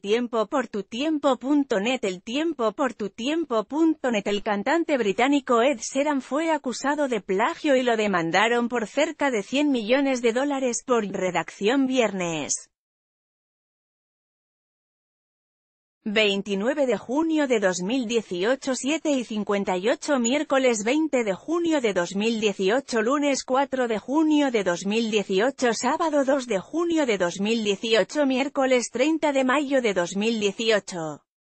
eltiempo.net. eltiempo.net. El cantante británico Ed Sheeran fue acusado de plagio y lo demandaron por cerca de $100 millones por redacción viernes 29 de junio de 2018 7:58 miércoles 20 de junio de 2018 lunes 4 de junio de 2018 sábado 2 de junio de 2018 miércoles 30 de mayo de 2018